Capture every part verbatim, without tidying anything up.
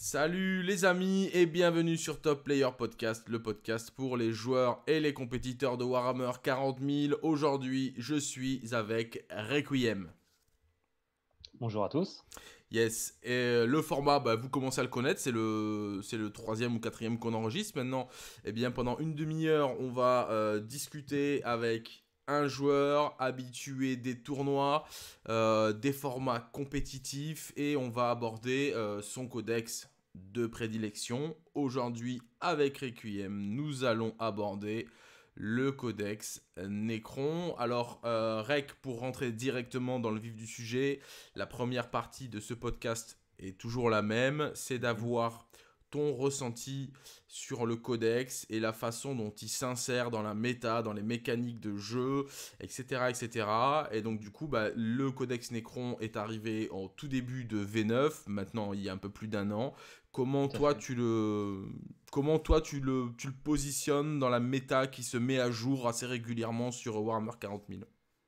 Salut les amis et bienvenue sur Top Player Podcast, le podcast pour les joueurs et les compétiteurs de Warhammer quarante mille. Aujourd'hui, je suis avec Requiem. Bonjour à tous. Yes, et euh, le format, bah, vous commencez à le connaître, c'est le, c'est le troisième ou quatrième qu'on enregistre. Maintenant, eh bien, pendant une demi-heure, on va euh, discuter avec un joueur habitué des tournois, euh, des formats compétitifs, et on va aborder euh, son codex de prédilection. Aujourd'hui, avec Requiem, nous allons aborder le codex Necron. Alors, euh, Rec, pour rentrer directement dans le vif du sujet, la première partie de ce podcast est toujours la même, c'est d'avoir ton ressenti sur le codex et la façon dont il s'insère dans la méta, dans les mécaniques de jeu, et cetera, et cetera. Et donc du coup, bah, le codex Necron est arrivé en tout début de V neuf, maintenant il y a un peu plus d'un an. Comment Tout à toi fait. tu le, comment toi tu le, tu le positionnes dans la méta qui se met à jour assez régulièrement sur Warhammer quarante mille?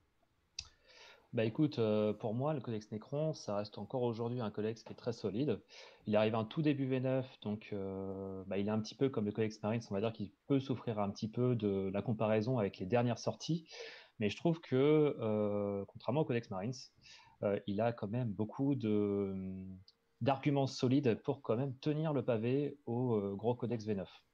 Bah écoute, euh, pour moi, le codex Necron, ça reste encore aujourd'hui un codex qui est très solide. Il arrive en tout début V neuf, donc euh, bah, il est un petit peu comme le codex Marines, on va dire qu'il peut souffrir un petit peu de la comparaison avec les dernières sorties. Mais je trouve que, euh, contrairement au codex Marines, euh, il a quand même beaucoup de, d'arguments solides pour quand même tenir le pavé au euh, gros codex V neuf.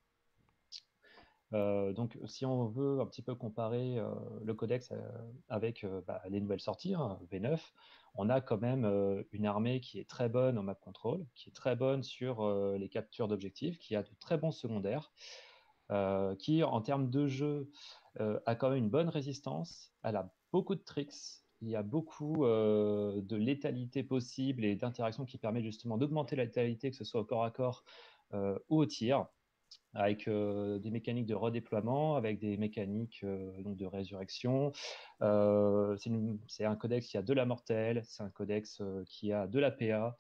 Euh, donc, si on veut un petit peu comparer euh, le codex euh, avec euh, bah, les nouvelles sorties, hein, V neuf, on a quand même euh, une armée qui est très bonne en map control, qui est très bonne sur euh, les captures d'objectifs, qui a de très bons secondaires, euh, qui, en termes de jeu, euh, a quand même une bonne résistance. Elle a beaucoup de tricks. Il y a beaucoup euh, de létalité possible et d'interactions qui permettent justement d'augmenter la létalité, que ce soit au corps à corps euh, ou au tir avec euh, des mécaniques de redéploiement, avec des mécaniques euh, donc de résurrection. Euh, c'est, une- c'est un codex qui a de la mortelle, c'est un codex euh, qui a de la P A.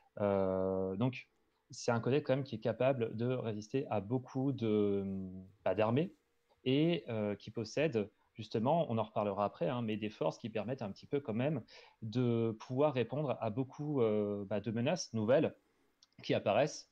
Euh, donc, c'est un codex quand même qui est capable de résister à beaucoup de, bah, d'armées et euh, qui possède justement, on en reparlera après, hein, mais des forces qui permettent un petit peu quand même de pouvoir répondre à beaucoup euh, bah, de menaces nouvelles qui apparaissent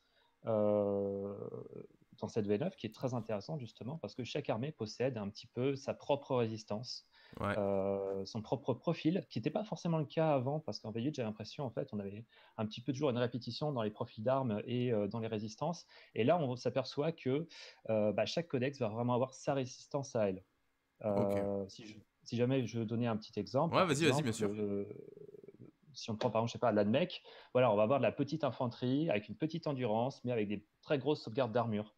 euh, dans cette V neuf, qui est très intéressante justement parce que chaque armée possède un petit peu sa propre résistance, Ouais. euh, son propre profil, qui n'était pas forcément le cas avant, parce qu'en V huit, j'ai l'impression, en fait, on avait un petit peu toujours une répétition dans les profils d'armes et euh, dans les résistances. Et là, on s'aperçoit que euh, bah, chaque codex va vraiment avoir sa résistance à elle. Ok. Euh, si, je- si jamais je donnais un petit exemple, Ouais, par vas-y, vas-y, bien exemple, sûr. euh, si on prend par exemple, je sais pas, l'Admech, voilà, on va avoir de la petite infanterie avec une petite endurance, mais avec des très grosses sauvegardes d'armure.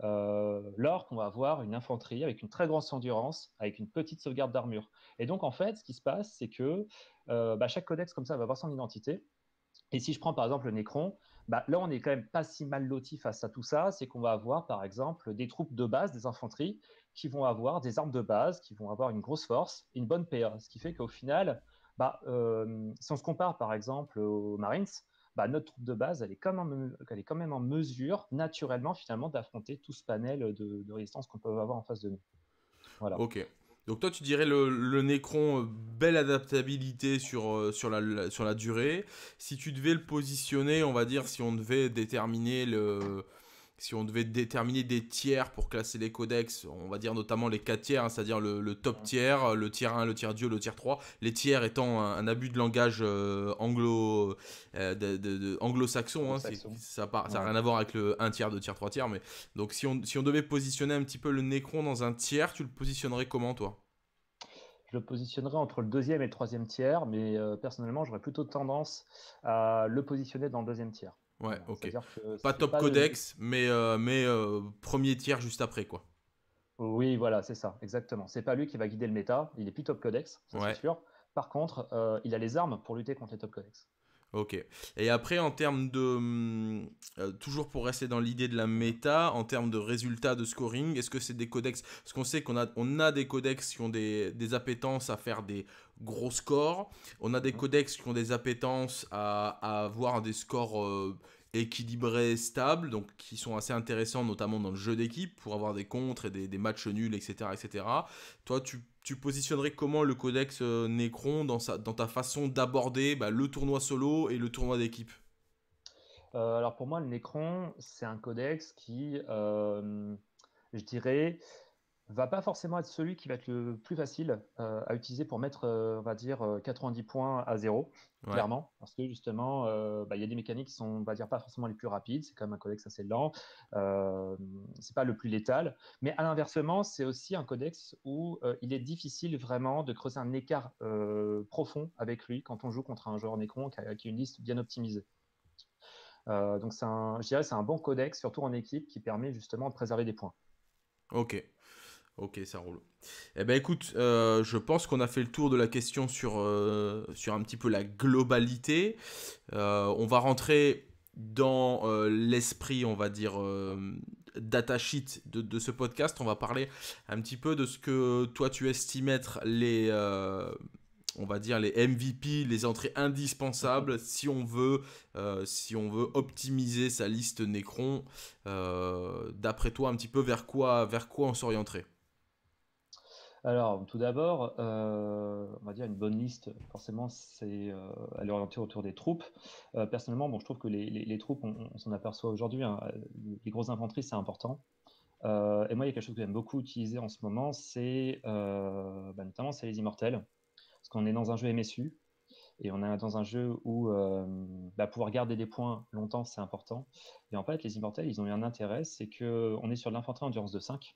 Euh, L'orque, on va avoir une infanterie avec une très grosse endurance, avec une petite sauvegarde d'armure. Et donc, en fait, ce qui se passe, c'est que euh, bah, chaque codex, comme ça, va avoir son identité. Et si je prends par exemple le Necron, bah, là on est quand même pas si mal loti face à tout ça, c'est qu'on va avoir par exemple des troupes de base, des infanteries, qui vont avoir des armes de base, qui vont avoir une grosse force, une bonne P A, ce qui fait qu'au final, bah, euh, si on se compare par exemple aux Marines, bah, notre troupe de base, elle est, quand même, elle est quand même en mesure, naturellement finalement, d'affronter tout ce panel de, de résistance qu'on peut avoir en face de nous. Voilà. Ok. Donc toi tu dirais le, le Necron, euh, belle adaptabilité sur, euh, sur, la, la- sur la durée. Si tu devais le positionner, on va dire, si on devait déterminer le, si on devait déterminer des tiers pour classer les codex, on va dire notamment les quatre tiers, hein, c'est-à-dire le, le top tiers, le tiers un, le tiers deux, le tiers trois, les tiers étant un, un abus de langage euh, anglo, euh, de, de- de- anglo-saxon, hein, c'est, Anglo-saxon. ça n'a ça a Ouais. rien à voir avec le un tiers, deux tiers, trois tiers, mais donc si on, si on devait positionner un petit peu le Necron dans un tiers, tu le positionnerais comment toi? Je le positionnerais entre le deuxième et le troisième tiers, mais euh, personnellement, j'aurais plutôt tendance à le positionner dans le deuxième tiers. Ouais, Voilà. ok. C'est-à-dire que Pas c'est top pas le... codex, mais, euh, mais euh, premier tiers juste après, quoi. Oui, voilà, c'est ça, exactement. C'est pas lui qui va guider le méta, il est plus top codex, ça c'est Ouais. sûr. Par contre, euh, il a les armes pour lutter contre les top codex. Ok. Et après, en termes de... hum, euh, toujours pour rester dans l'idée de la méta, en termes de résultats de scoring, est-ce que c'est des codex? Parce qu'on sait qu'on a, on a des codex qui ont des, des appétences à faire des gros scores. On a des Mhm. codex qui ont des appétences à, à avoir des scores euh, équilibrés, stables, donc qui sont assez intéressants, notamment dans le jeu d'équipe, pour avoir des contres et des, des matchs nuls, et cetera, et cetera. Toi, tu tu positionnerais comment le codex euh, Necron dans, sa, dans ta façon d'aborder bah, le tournoi solo et le tournoi d'équipe? Euh, alors pour moi, le Necron, c'est un codex qui, euh, je dirais, va pas forcément être celui qui va être le plus facile euh, à utiliser pour mettre, euh, on va dire, euh, quatre-vingt-dix points à zéro, Ouais. clairement, parce que justement, euh, bah, il y a des mécaniques qui sont, on va dire, pas forcément les plus rapides, c'est quand même un codex assez lent, euh, c'est pas le plus létal, mais à l'inversement, c'est aussi un codex où euh, il est difficile vraiment de creuser un écart euh, profond avec lui quand on joue contre un joueur Necron qui a, qui a une liste bien optimisée. Euh, donc c'est un, je dirais, c'est un bon codex, surtout en équipe, qui permet justement de préserver des points. Ok. Ok, ça roule. Eh ben écoute, euh, je pense qu'on a fait le tour de la question sur, euh, sur un petit peu la globalité. Euh, on va rentrer dans euh, l'esprit, on va dire, euh, datasheet de, de ce podcast. On va parler un petit peu de ce que toi tu estimes être les, euh, on va dire les M V P, les entrées indispensables si on veut, euh, si on veut optimiser sa liste Necron. Euh, d'après toi, un petit peu vers quoi, vers quoi on s'orienterait? Alors, tout d'abord, euh, on va dire une bonne liste, forcément, c'est euh, elle est orientée autour des troupes. Euh, personnellement, bon, je trouve que les, les- les troupes, on, on s'en aperçoit aujourd'hui, hein, les, les grosses infanteries, c'est important. Euh, et moi, il y a quelque chose que j'aime beaucoup utiliser en ce moment, c'est euh, bah, notamment c'est les immortels, parce qu'on est dans un jeu M S U et on est dans un jeu où euh, bah, pouvoir garder des points longtemps, c'est important. Et en fait, les immortels, ils ont eu un intérêt, c'est que on est sur de l'infanterie endurance de cinq.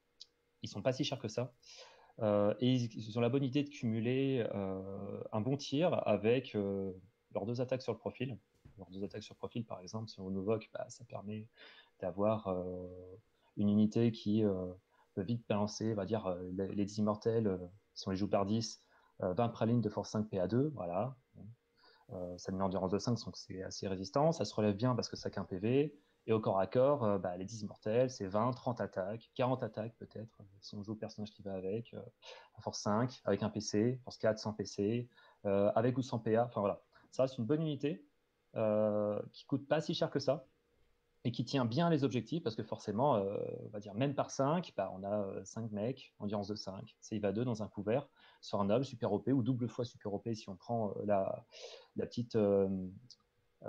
Ils sont pas si chers que ça. Euh, et ils, ils ont la bonne idée de cumuler euh, un bon tir avec euh, leurs deux attaques sur le profil. Leurs deux attaques sur profil, par exemple, si on nous voque, bah, ça permet d'avoir euh, une unité qui euh, peut vite balancer, on va dire, euh, les, les dix immortels, euh, si on les joue par dix, euh, vingt pralines de force cinq P A deux, voilà. Euh, ça met l'endurance de cinq, donc c'est assez résistant. Ça se relève bien parce que ça qu'un P V. Et au corps à corps, euh, bah, les dix immortels, c'est vingt, trente attaques, quarante attaques peut-être, euh, si on joue le personnage qui va avec, euh, à force cinq, avec un P C, force quatre, sans P C, euh, avec ou sans P A. Enfin voilà, ça reste une bonne unité euh, qui coûte pas si cher que ça et qui tient bien les objectifs parce que forcément, euh, on va dire même par cinq, bah, on a euh, cinq mecs, endurance de cinq, C I V A deux dans un couvert, sur un noble, super O P ou double fois super O P si on prend euh, la, la, petite, euh, euh,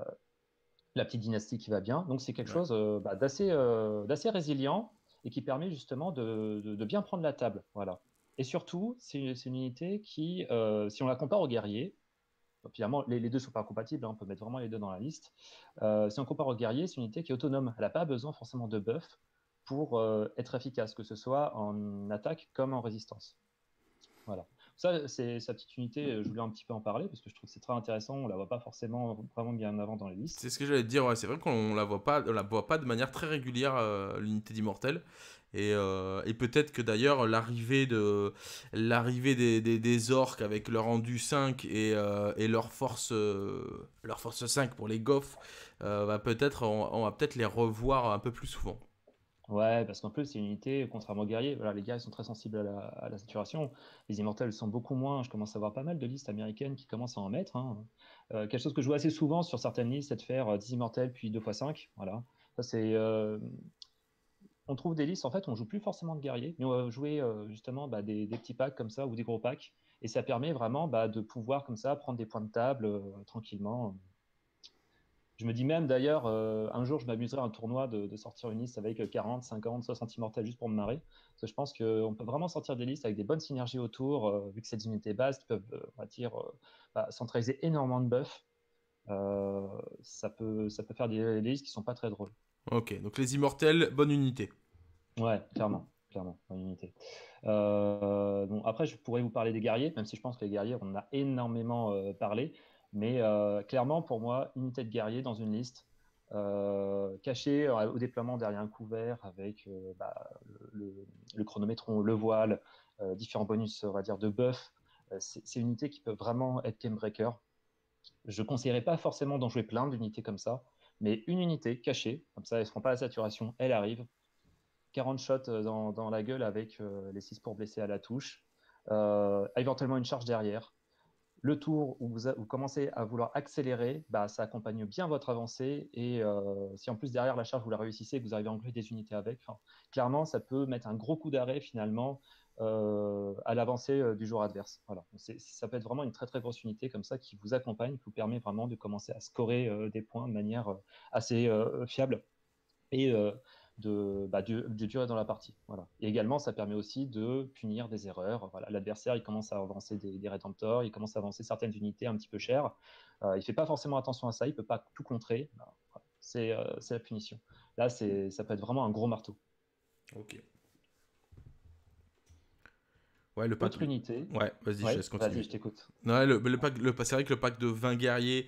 la petite dynastie qui va bien. Donc c'est quelque Ouais. chose euh, bah, d'assez euh, d'assez résilient et qui permet justement de, de, de, bien prendre la table. Voilà. Et surtout, c'est une, une, unité qui, euh, si on la compare aux guerriers, finalement, les, les deux ne sont pas compatibles, hein, on peut mettre vraiment les deux dans la liste. Euh, si on compare au guerrier, c'est une unité qui est autonome. Elle n'a pas besoin forcément de buff pour euh, être efficace, que ce soit en attaque comme en résistance. Voilà. Ça, c'est sa petite unité, je voulais un petit peu en parler parce que je trouve que c'est très intéressant, on ne la voit pas forcément vraiment bien en avant dans les listes. C'est ce que j'allais te dire, ouais, c'est vrai qu'on la voit pas, on la voit pas de manière très régulière, euh, l'unité d'immortel. Et, euh, et peut-être que d'ailleurs l'arrivée de l'arrivée des, des, des orques avec leur rendu cinq et, euh, et leur force euh, leur force cinq pour les goffs, euh, va peut-être on, on va peut-être les revoir un peu plus souvent. Ouais, parce qu'en plus, c'est une unité, contrairement aux guerriers, voilà, les guerriers sont très sensibles à la, à la saturation. Les immortels sont beaucoup moins. Je commence à voir pas mal de listes américaines qui commencent à en mettre, hein. Euh, quelque chose que je vois assez souvent sur certaines listes, c'est de faire euh, dix immortels puis deux fois cinq. Voilà. Ça, c'est, euh, on trouve des listes, en fait, on joue plus forcément de guerriers, mais on va jouer euh, justement bah, des, des petits packs comme ça ou des gros packs. Et ça permet vraiment bah, de pouvoir, comme ça, prendre des points de table euh, tranquillement. Je me dis même d'ailleurs, euh, un jour, je m'amuserai à un tournoi de, de sortir une liste avec quarante, cinquante, soixante immortels juste pour me marrer. Parce que je pense qu'on peut vraiment sortir des listes avec des bonnes synergies autour, euh, vu que c'est des unités bases qui peuvent, euh, on va dire, euh, bah, centraliser énormément de buffs. Euh, ça peut, ça peut faire des, des listes qui sont pas très drôles. Ok, donc les immortels, bonne unité. Ouais, clairement, clairement, bonne unité. Euh, bon, après, je pourrais vous parler des guerriers, même si je pense que les guerriers, on en a énormément euh, parlé. Mais euh, clairement, pour moi, unité de guerrier dans une liste, euh, cachée euh, au déploiement derrière un couvert avec euh, bah, le, le, le chronométron, le voile, euh, différents bonus, on va dire, de buff, euh, c'est c'est une unité qui peut vraiment être game breaker. Je ne conseillerais pas forcément d'en jouer plein d'unités comme ça, mais une unité cachée, comme ça, elle ne se prend pas la saturation, elle arrive, quarante shots euh, dans, dans la gueule avec euh, les six pour blesser à la touche. Euh, éventuellement une charge derrière. Le tour où vous, a, vous, commencez à vouloir accélérer, bah, ça accompagne bien votre avancée. Et euh, si en plus derrière la charge vous la réussissez, que vous arrivez à engluer des unités avec, clairement ça peut mettre un gros coup d'arrêt finalement euh, à l'avancée euh, du joueur adverse. Voilà. Donc, c'est- ça peut être vraiment une très très grosse unité comme ça qui vous accompagne, qui vous permet vraiment de commencer à scorer euh, des points de manière euh, assez euh, fiable et euh, de, bah, de, de durer dans la partie. Voilà. Et également, ça permet aussi de punir des erreurs. Voilà. L'adversaire, il commence à avancer des, des Redemptors, il commence à avancer certaines unités un petit peu chères. Euh, il ne fait pas forcément attention à ça, il ne peut pas tout contrer. Bah, voilà. C'est euh, c'est la punition. Là, c'est, ça peut être vraiment un gros marteau. Ok. Ouais, le pack. Autre unité. Ouais, vas-y, je Oui, laisse vas-y, continuer. je t'écoute. Ouais, le, le pack, le, c'est vrai que le pack de vingt guerriers,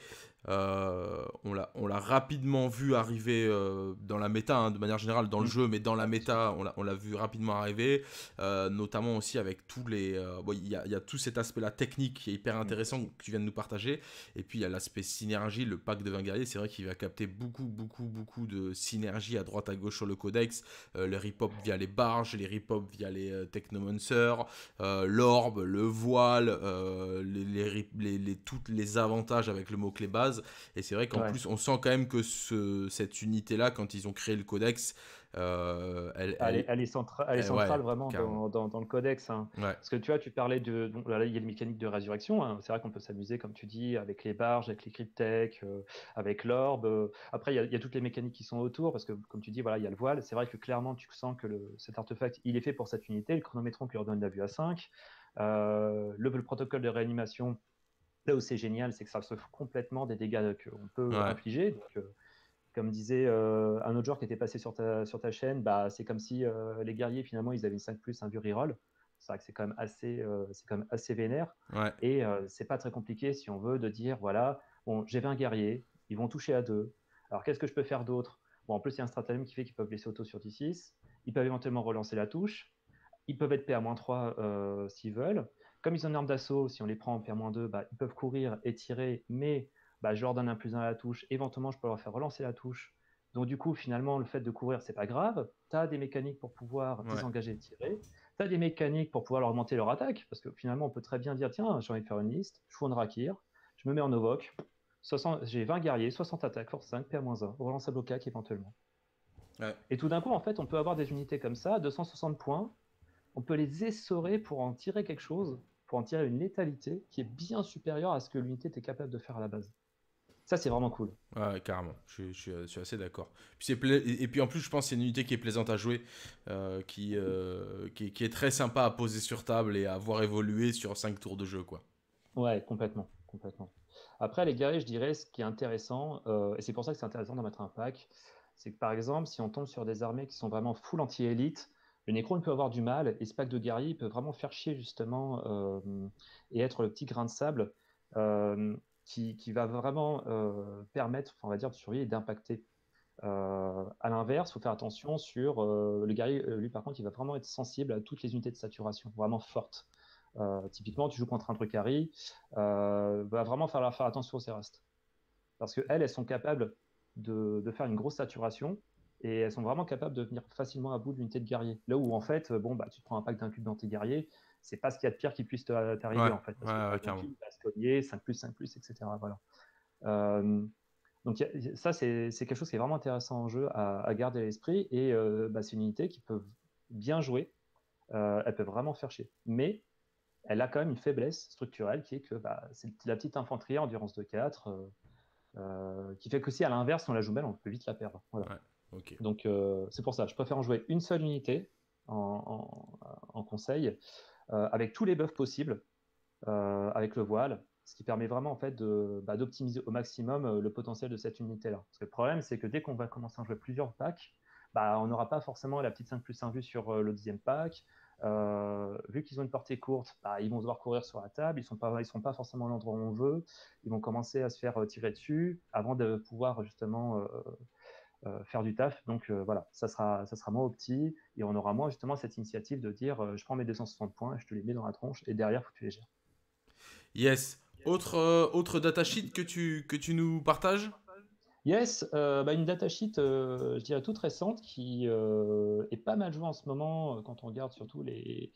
euh, on l'a on l'a rapidement vu arriver euh, dans la méta, hein, de manière générale dans le Mm. jeu, mais dans la Ouais, bien sûr. méta, on l'a on l'a vu rapidement arriver, euh, notamment aussi avec tous les... euh, bon, il y a, il y a tout cet aspect-là technique qui est hyper Mm. intéressant que tu viens de nous partager, et puis il y a l'aspect synergie, le pack de vingt guerriers, c'est vrai qu'il va capter beaucoup, beaucoup, beaucoup de synergie à droite, à gauche sur le codex, euh, les rip via les barges, les rip via les euh, technomancers, euh, l'orbe, le voile, euh, les, les, les, les, toutes les avantages avec le mot-clé base. Et c'est vrai qu'en Ouais. plus, on sent quand même que ce, cette unité-là, quand ils ont créé le codex, euh, elle, Elle est, elle, elle est, centra- elle est elle, ouais, centrale vraiment carrément. dans, dans, dans le codex, hein. Ouais, Parce que tu vois, tu parlais de. Donc, là, il y a les mécaniques de résurrection, hein. C'est vrai qu'on peut s'amuser, comme tu dis, avec les barges, avec les cryptech, euh, avec l'orbe. euh. Après, il y, a, il y a toutes les mécaniques qui sont autour, parce que, comme tu dis, voilà, il y a le voile. C'est vrai que clairement, tu sens que le, cet artefact, il est fait pour cette unité. Le chronométron qui leur donne la vue à cinq. Euh, le, le protocole de réanimation, là où c'est génial, c'est que ça se fout complètement des dégâts qu'on peut ouais, infliger. Donc, euh, comme disait euh, un autre joueur qui était passé sur ta, sur ta chaîne, bah, c'est comme si euh, les guerriers, finalement, ils avaient une cinq plus, un vue reroll. C'est vrai que c'est quand même assez, euh, c'est quand même assez vénère. ouais, Et euh, c'est pas très compliqué si on veut de dire, voilà, bon, j'ai vingt guerriers, ils vont toucher à deux. Alors qu'est-ce que je peux faire d'autre? Bon, en plus, il y a un stratagème qui fait qu'ils peuvent laisser auto sur D six. Ils peuvent éventuellement relancer la touche. Ils peuvent être P à moins trois euh, s'ils veulent. Comme ils ont une arme d'assaut, si on les prend en P à moins deux, bah, ils peuvent courir et tirer, mais bah, je leur donne un plus un à la touche. Éventuellement, je peux leur faire relancer la touche. Donc, du coup, finalement, le fait de courir, c'est pas grave. Tu as des mécaniques pour pouvoir ouais. désengager et tirer. Tu as des mécaniques pour pouvoir leur augmenter leur attaque. Parce que finalement, on peut très bien dire tiens, j'ai envie de faire une liste. Je fous un Drakir. Je me mets en Novok. J'ai vingt guerriers, soixante attaques, force cinq, P à moins un. Relance à blocac éventuellement. Ouais. Et tout d'un coup, en fait, on peut avoir des unités comme ça, deux cent soixante points. On peut les essorer pour en tirer quelque chose, pour en tirer une létalité qui est bien supérieure à ce que l'unité était capable de faire à la base. Ça, c'est vraiment cool. Ouais, carrément, je, suis- je suis, je suis assez d'accord. Puis c'est pla- et et puis en plus, je pense que c'est une unité qui est plaisante à jouer, euh, qui, euh, qui, est- qui est très sympa à poser sur table et à voir évoluer sur cinq tours de jeu, quoi. Ouais, complètement, complètement. Après, les guerriers, je dirais, ce qui est intéressant, euh, et c'est pour ça que c'est intéressant d'en mettre un pack, c'est que par exemple, si on tombe sur des armées qui sont vraiment full anti-élite, le Necron peut avoir du mal, et ce pack de guerriers peut vraiment faire chier justement euh, et être le petit grain de sable euh, qui, qui va vraiment euh, permettre, enfin, on va dire, de survivre et d'impacter. Euh, à l'inverse, il faut faire attention sur euh, le guerrier, euh, lui par contre, il va vraiment être sensible à toutes les unités de saturation, vraiment fortes. Euh, typiquement, tu joues contre un Drukhari, euh, va vraiment falloir faire attention aux Cérastes. Parce qu'elles, elles sont capables de, de, faire une grosse saturation et elles sont vraiment capables de venir facilement à bout de l'unité de guerrier. Là où en fait, bon, bah, tu te prends un pack d'incube dans tes guerriers, c'est pas ce qu'il y a de pire qui puisse t'arriver Ouais, en fait. Parce que ouais, le ouais, pack carrément. d'incube, il va se cogner, cinq plus, cinq plus, et cetera. Voilà. Euh, donc ça, c'est quelque chose qui est vraiment intéressant en jeu à, à garder à l'esprit et euh, bah, c'est une unité qui peut bien jouer, euh, elle peut vraiment faire chier. Mais elle a quand même une faiblesse structurelle qui est que bah, c'est la petite infanterie endurance de quatre euh, euh, qui fait que si à l'inverse on la joue mal, on peut vite la perdre. Voilà. Ouais, ok. Donc euh, c'est pour ça, je préfère en jouer une seule unité en, en, en conseil euh, avec tous les buffs possibles euh, avec le voile, ce qui permet vraiment en fait de, bah, d'optimiser au maximum euh, le potentiel de cette unité-là. Parce que le problème, c'est que dès qu'on va commencer à jouer plusieurs packs, bah, on n'aura pas forcément la petite cinq plus un vue sur euh, le deuxième pack. Euh, vu qu'ils ont une portée courte, bah, ils vont devoir courir sur la table, ils ne sont, pas, ils sont pas forcément à l'endroit où on veut, ils vont commencer à se faire euh, tirer dessus avant de pouvoir justement euh, euh, faire du taf. Donc euh, voilà, ça sera, ça sera moins au petit et on aura moins justement cette initiative de dire euh, je prends mes deux cent soixante points, je te les mets dans la tronche et derrière, faut que tu les gères. Yes. Autre, euh, autre datasheet que tu, que tu nous partages? Yes, euh, bah, une datasheet, euh, je dirais toute récente, qui euh, est pas mal jouée en ce moment euh, quand on regarde surtout les,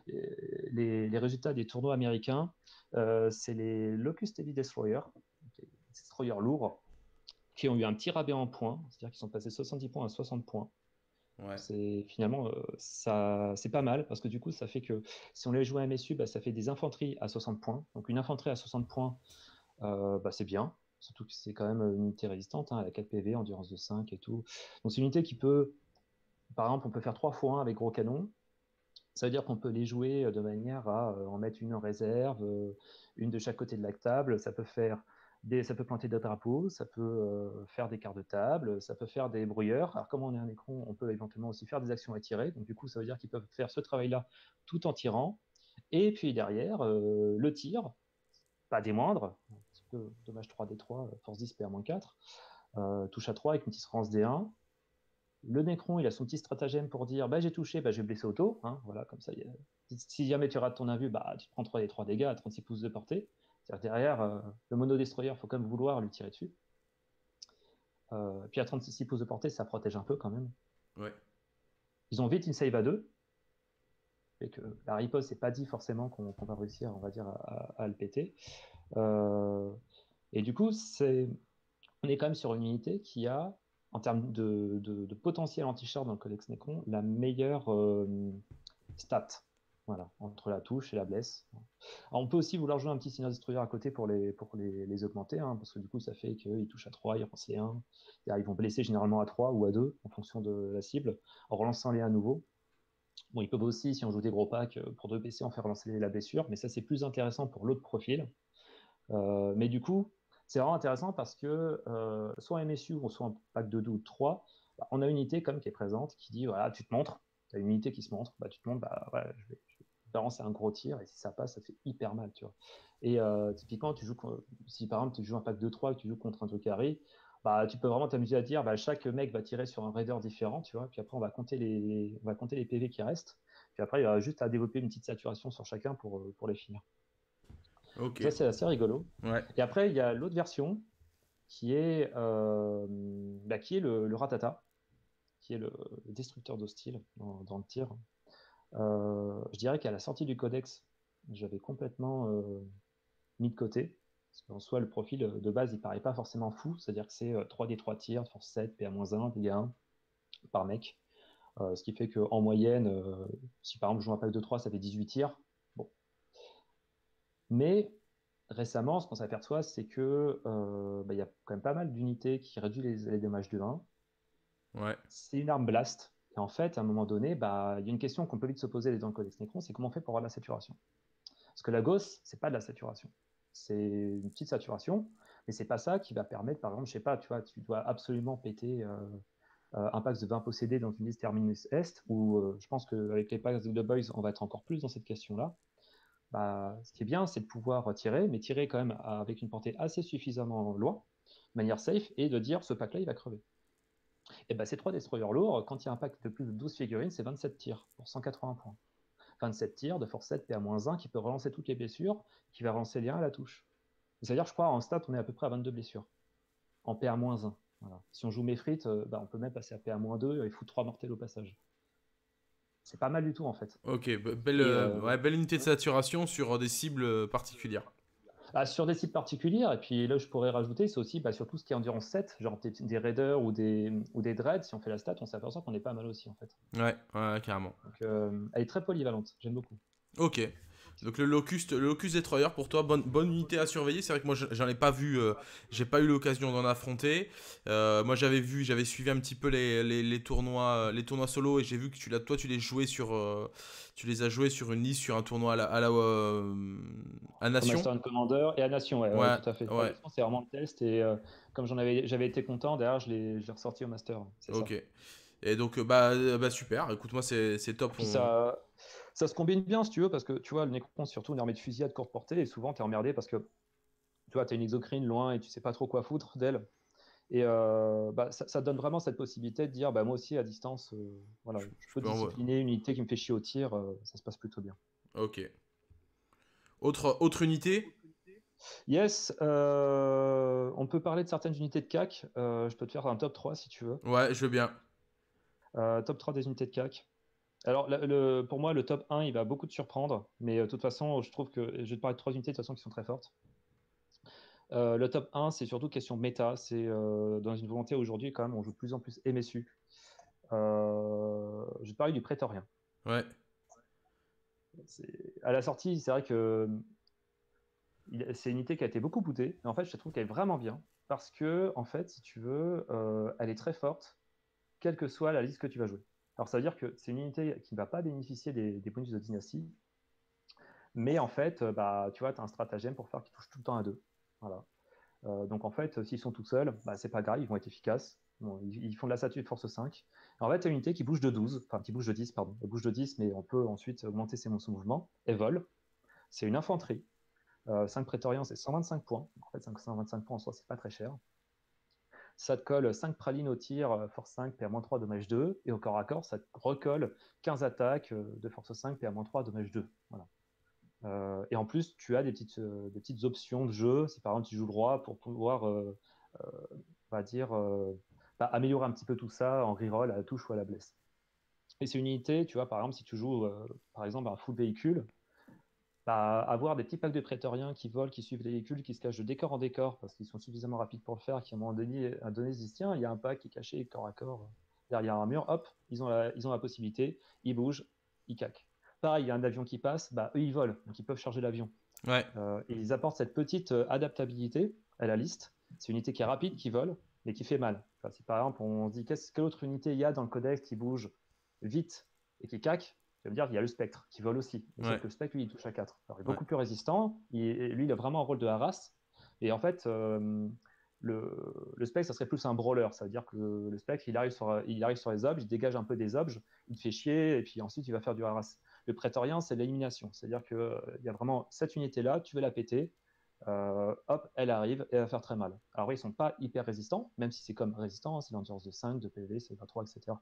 les, les résultats des tournois américains. Euh, c'est les Locust Heavy Destroyer, des destroyers lourds, qui ont eu un petit rabais en points, c'est-à-dire qu'ils sont passés soixante-dix points à soixante points. Ouais. C'est finalement, euh, ça, c'est pas mal parce que du coup, ça fait que si on les joue à M S U, bah, ça fait des infanteries à soixante points. Donc une infanterie à soixante points, euh, bah, c'est bien. Surtout que c'est quand même une unité résistante, hein, elle a quatre P V, endurance de cinq et tout. Donc c'est une unité qui peut, par exemple, on peut faire trois fois un avec gros canon. Ça veut dire qu'on peut les jouer de manière à euh, en mettre une en réserve, euh, une de chaque côté de la table. Ça peut faire des, ça peut planter des drapeaux, ça peut euh, faire des quarts de table, ça peut faire des brouilleurs. Alors comme on est un écran, on peut éventuellement aussi faire des actions à tirer. Donc du coup, ça veut dire qu'ils peuvent faire ce travail-là tout en tirant. Et puis derrière, euh, le tir, pas des moindres, un petit peu dommage trois D trois, force dix, P A moins quatre, euh, touche à trois avec une distance D un. Le Necron, il a son petit stratagème pour dire bah, j'ai touché, bah, je vais blesser auto. Hein, voilà, comme ça, il a... si jamais tu rates ton invu, bah, tu te prends trois des trois dégâts à trente-six pouces de portée. C'est-à-dire derrière, euh, le mono destroyer, il faut quand même vouloir lui tirer dessus. Euh, puis à trente-six pouces de portée, ça protège un peu quand même. Ouais. Ils ont vite une save à deux. Et que la riposte, c'est pas dit forcément qu'on qu va réussir, on va dire, à, à, à le péter. Euh, et du coup, c'est on est quand même sur une unité qui a, en termes de, de, de potentiel anti-char dans le Codex Necron, la meilleure euh, stat. Voilà, entre la touche et la blesse. Alors, on peut aussi vouloir jouer un petit Seigneur Destroyer à côté pour les, pour les, les augmenter, hein, parce que du coup, ça fait qu'ils touchent à trois, ils relancent les un. Ils vont blesser généralement à trois ou à deux, en fonction de la cible, en relançant les à nouveau. Bon, ils peuvent aussi, si on joue des gros packs, pour deux P C, en faire relancer la blessure, mais ça, c'est plus intéressant pour l'autre profil. Euh, mais du coup, c'est vraiment intéressant parce que euh, soit en M S U ou soit en pack de deux ou de trois, bah, on a une unité comme qui est présente qui dit voilà, tu te montres, tu as une unité qui se montre, bah, tu te montres, bah, ouais, je vais, je vais balancer un gros tir et si ça passe, ça fait hyper mal, tu vois. Et euh, typiquement, tu joues, si par exemple tu joues un pack de trois et que tu joues contre un Drukhari, bah, tu peux vraiment t'amuser à dire bah, chaque mec va tirer sur un raider différent, tu vois, puis après on va compter les, on va compter les P V qui restent, puis après il y aura juste à développer une petite saturation sur chacun pour, pour les finir. Ok. Ça, c'est assez rigolo. Ouais. Et après, il y a l'autre version qui est, euh, bah, qui est le, le Ratata, qui est le, le destructeur d'hostile dans, dans le tir. Euh, je dirais qu'à la sortie du codex, j'avais complètement euh, mis de côté. Parce qu'en soi, le profil de base, il paraît pas forcément fou. C'est-à-dire que c'est euh, trois D trois tirs, force sept, P A moins un, dégâts un par mec. Euh, ce qui fait qu'en moyenne, euh, si par exemple je joue un pack de trois, ça fait dix-huit tirs. Bon. Mais récemment, ce qu'on s'aperçoit, c'est que euh, bah, y a quand même pas mal d'unités qui réduisent les, les dommages de un. Ouais. C'est une arme blast. Et en fait, à un moment donné, bah, il y a une question qu'on peut vite se poser dans le Codex Necron, c'est comment on fait pour avoir de la saturation. Parce que la Gauss, c'est pas de la saturation. C'est une petite saturation, mais c'est pas ça qui va permettre, par exemple, je sais pas, tu vois, tu dois absolument péter euh, euh, un pack de vingt possédés dans une liste Terminus Est, où euh, je pense qu'avec les packs de Boys, on va être encore plus dans cette question-là. Bah, ce qui est bien, c'est de pouvoir tirer, mais tirer quand même avec une portée assez suffisamment loin, de manière safe, et de dire ce pack-là, il va crever. Et bah, ces trois destroyers lourds, quand il y a un pack de plus de douze figurines, c'est vingt-sept tirs pour cent quatre-vingts points. vingt-sept tirs de force sept P A moins un qui peut relancer toutes les blessures, qui va relancer les un à la touche. C'est-à-dire, je crois, en stat, on est à peu près à vingt-deux blessures, en P A moins un. Voilà. Si on joue Mefrit, euh, bah, on peut même passer à P A moins deux et foutre trois mortels au passage. C'est pas mal du tout, en fait. Ok. Be- belle, Et euh, euh, ouais, belle unité de saturation sur des cibles euh, particulières. Ah, sur des sites particuliers, et puis là je pourrais rajouter, c'est aussi bah, sur tout ce qui est endurance sept, genre des, des raiders ou des, ou des dreads, si on fait la stat, on s'aperçoit qu'on est pas mal aussi en fait. Ouais, ouais, carrément. Donc euh, elle est très polyvalente, j'aime beaucoup. Ok. Donc le Locust, le Locust Destroyer pour toi, bonne, bonne unité à surveiller. C'est vrai que moi je- j'en ai pas vu, euh, j'ai pas eu l'occasion d'en affronter. Euh, moi j'avais vu, j'avais suivi un petit peu les, les, les tournois, les tournois solo et j'ai vu que tu l'as, toi tu les jouais sur, euh, tu les as joués sur une liste sur un tournoi à la, à la euh, à Au Nation. Master and Commander et à Nation, ouais, ouais, Ouais, tout à fait. Ouais, ouais. Nation, c'est vraiment le test, et euh, comme j'en avais, j'avais été content, d'ailleurs je l'ai, je l'ai ressorti au Master, c'est ça. Ok. Et donc euh, bah, euh, bah super. Écoute moi c'est c'est top. Et puis On... ça, ça se combine bien si tu veux, parce que tu vois, le Necron c'est surtout une armée de fusillade courte portée, et souvent t'es emmerdé parce que tu vois, t'as une exocrine loin et tu sais pas trop quoi foutre d'elle. Et euh, bah, ça, ça donne vraiment cette possibilité de dire, bah, moi aussi à distance, euh, voilà, Je, je je peux peux envoyer. discipliner une unité qui me fait chier au tir, euh, ça se passe plutôt bien. Ok. Autre autre unité. Yes, euh, on peut parler de certaines unités de C A C. Euh, je peux te faire un top trois si tu veux. Ouais, je veux bien. Euh, top trois des unités de C A C. Alors, le, le- pour moi, le top un, il va beaucoup te surprendre, mais euh, de toute façon, je trouve que je vais te parler de trois unités de toute façon qui sont très fortes. Euh, le top un, c'est surtout question méta. C'est euh, dans une volonté aujourd'hui, quand même, on joue de plus en plus M S U. Euh, je te parlais du Prétorien. Ouais. C'est- À la sortie, c'est vrai que il- c'est une unité qui a été beaucoup bootée. Et en fait, je trouve qu'elle est vraiment bien. Parce que, en fait, si tu veux, euh, elle est très forte, quelle que soit la liste que tu vas jouer. Alors, ça veut dire que c'est une unité qui ne va pas bénéficier des, des bonus de dynastie. Mais en fait, euh, bah, tu vois, tu as un stratagème pour faire qu'ils touchent tout le temps à deux. Voilà. Euh, donc en fait, s'ils sont tout seuls, bah, c'est pas grave, ils vont être efficaces. Bon, ils, ils font de la statue de force cinq. En fait, tu as une unité qui bouge de douze, enfin qui bouge de dix, pardon. Elle bouge de dix, mais on peut ensuite augmenter ses, son mouvement. Elle vole. C'est une infanterie. Euh, cinq prétoriens, c'est cent vingt-cinq points. En fait, cent vingt-cinq points en soi, c'est pas très cher. Ça te colle cinq pralines au tir, euh, force cinq, P A trois, dommage deux. Et au corps à corps, ça te recolle quinze attaques euh, de force cinq, P A trois, dommage deux. Voilà. Euh, et en plus, tu as des petites, euh, des petites options de jeu. Si par exemple tu joues le roi pour pouvoir, euh, euh, on va dire, euh, bah, améliorer un petit peu tout ça en reroll à la touche ou à la blesse. Et c'est une unité, tu vois, par exemple, si tu joues euh, par exemple un full véhicule, bah, avoir des petits packs de prétoriens qui volent, qui suivent les véhicules, qui se cachent de décor en décor parce qu'ils sont suffisamment rapides pour le faire, qui à un moment donné, à un donné se disent tiens, il y a un pack qui est caché corps à corps euh, derrière un mur, hop, ils ont la, ils ont la possibilité, ils bougent, ils caquent. Pareil, il y a un avion qui passe, bah, eux ils volent, donc ils peuvent charger l'avion. Ouais. Euh, et ils apportent cette petite euh, adaptabilité à la liste. C'est une unité qui est rapide, qui vole, mais qui fait mal. Enfin, si par exemple on se dit qu'est-ce, quelle autre unité il y a dans le codex qui bouge vite et qui caque, ça veut dire qu'il y a le spectre qui vole aussi. Et sauf Ouais. que le spectre, lui, il touche à quatre. Alors, il est Ouais. beaucoup plus résistant. Il, lui, il a vraiment un rôle de harass. Et en fait, euh, le, le spectre, ça serait plus un brawler. Ça veut dire que le spectre, il arrive sur, il arrive sur les objets, il dégage un peu des objets, il te fait chier, et puis ensuite, il va faire du harass. Le prétorien, c'est l'élimination. C'est-à-dire qu'il euh, y a vraiment cette unité-là, tu veux la péter, euh, hop, elle arrive et elle va faire très mal. Alors, ils sont pas hyper résistants, même si c'est comme résistant, hein, c'est l'endurance de cinq, de P V, c'est vingt-trois, et cetera.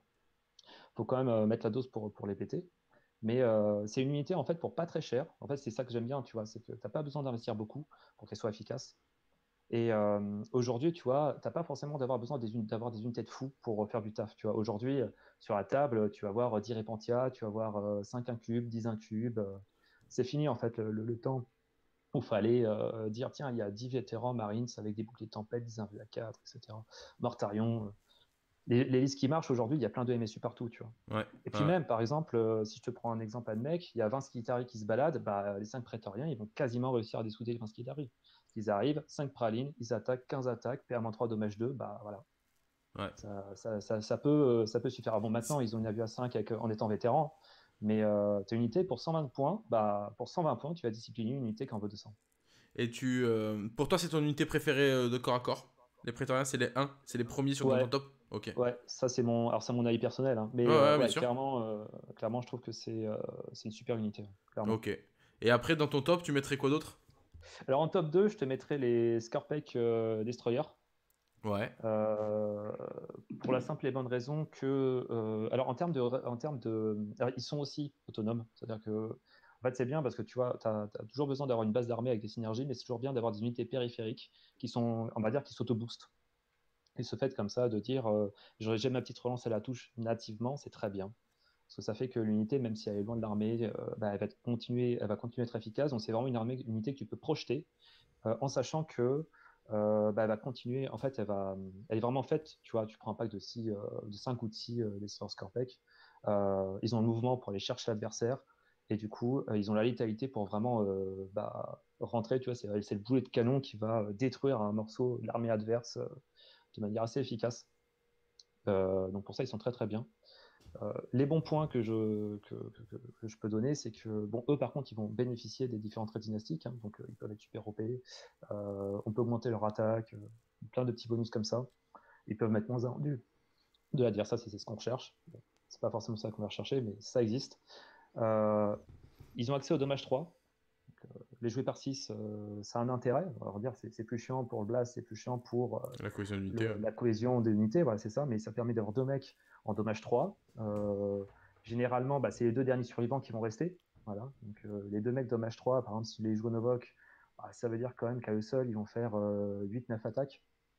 Il faut quand même euh, mettre la dose pour, pour les péter. Mais euh, c'est une unité en fait pour pas très cher. En fait, c'est ça que j'aime bien, tu vois, c'est que tu n'as pas besoin d'investir beaucoup pour qu'elle soit efficace. Et euh, aujourd'hui, tu vois, tu n'as pas forcément d'avoir besoin des d'avoir des unités de fou pour faire du taf. Tu vois, aujourd'hui, euh, sur la table, tu vas avoir dix Repentia, tu vas avoir euh, cinq incubes, dix incubes. Euh, c'est fini en fait le, le, le temps où il fallait euh, dire tiens, il y a dix vétérans Marines avec des boucliers de tempête, dix invus à quatre, et cetera. Mortarion. Les, les listes qui marchent aujourd'hui, il y a plein de M S U partout, tu vois. Ouais. Et puis Ouais. même, par exemple, euh, si je te prends un exemple à de mec, il y a vingt Skitari qui se baladent, bah, les cinq prétoriens, ils vont quasiment réussir à dessouder les vingt Skitari. Ils arrivent, cinq pralines, ils attaquent, quinze attaques, P A trois, dommage deux, bah voilà. Ouais. Ça, ça, ça, ça peut, euh, ça peut suffire. Ah bon, maintenant, ils ont une A V A cinq avec, en étant vétérans, mais euh, tu as une unité pour cent vingt points, bah, pour cent vingt points, tu vas discipliner une unité qui en vaut deux cents. Et tu. Euh, pour toi, c'est ton unité préférée euh, de corps à corps? Les prétoriens, c'est les un? C'est les premiers sur dans ton Ouais, top? Ok. ouais, ça c'est mon, alors c'est mon avis personnel, hein, Ouais, mais euh, ouais, bien ouais, sûr. clairement, euh, clairement, je trouve que c'est euh, c'est une super unité, hein, clairement. Ok. Et après, dans ton top, tu mettrais quoi d'autre? Alors en top deux, je te mettrai les Scarpec euh, Destroyer. Ouais. Euh, pour la simple et bonne raison que, euh, alors en termes de, en termes de, alors, ils sont aussi autonomes, c'est-à-dire que, en fait, c'est bien parce que tu vois, tu as, toujours besoin d'avoir une base d'armée avec des synergies, mais c'est toujours bien d'avoir des unités périphériques qui sont, on va dire, qui s'auto-boostent. Et ce fait comme ça de dire, euh, j'ai ma petite relance à la touche nativement, c'est très bien. Parce que ça fait que l'unité, même si elle est loin de l'armée, euh, bah, elle va continuer, elle va continuer à être efficace. Donc c'est vraiment une armée, une unité que tu peux projeter euh, en sachant que euh, bah, elle va continuer. En fait, elle, va, elle est vraiment faite. Tu vois, tu prends un pack de, six, euh, de cinq ou de six euh, des Scorpec. Euh, ils ont le mouvement pour aller chercher l'adversaire. Et du coup, euh, ils ont la létalité pour vraiment euh, bah, rentrer. Tu vois, c'est, c'est le boulet de canon qui va euh, détruire un morceau de l'armée adverse euh, de manière assez efficace. Euh, donc pour ça, ils sont très très bien. Euh, les bons points que je, que, que, que je peux donner, c'est que, bon, eux, par contre, ils vont bénéficier des différents traits dynastiques, hein, donc euh, ils peuvent être super O P, euh, on peut augmenter leur attaque, euh, plein de petits bonus comme ça. Ils peuvent mettre moins un rendu de l'adversaire si c'est ce qu'on recherche. Bon, c'est pas forcément ça qu'on va rechercher, mais ça existe. Euh, ils ont accès au dommage trois. Donc, euh, les jouer par six, euh, ça a un intérêt. On va dire c'est, c'est plus chiant pour le blast, c'est plus chiant pour euh, La cohésion d'unité. le- Ouais. la cohésion des unités, voilà, c'est ça, mais ça permet d'avoir deux mecs en dommage trois. Euh, généralement, bah, c'est les deux derniers survivants qui vont rester. Voilà. Donc, euh, les deux mecs dommage trois, par exemple, si les jouent Novok, bah, ça veut dire quand même qu'à eux seuls, ils vont faire euh, huit neuf attaques